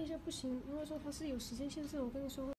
一下不行，因为说它是有时间限制，我跟你说。